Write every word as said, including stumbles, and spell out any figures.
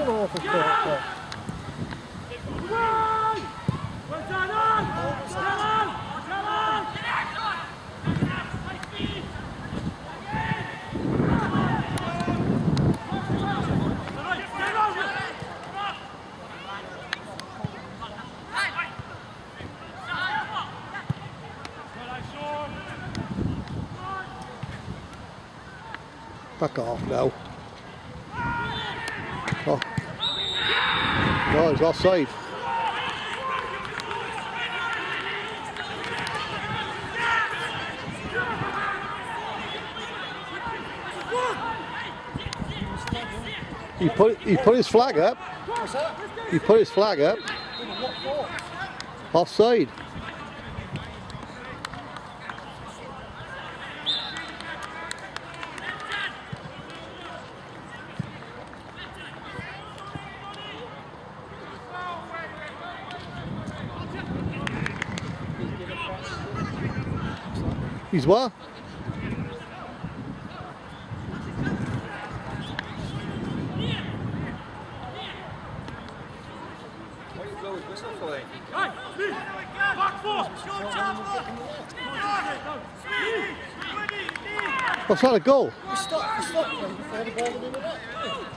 an awful start there. Back off now. Oh. No, he's offside. He put he put his flag up. He put his flag up. Offside. He's what? What's that, a goal? We stopped, we stopped before the ball went in the net.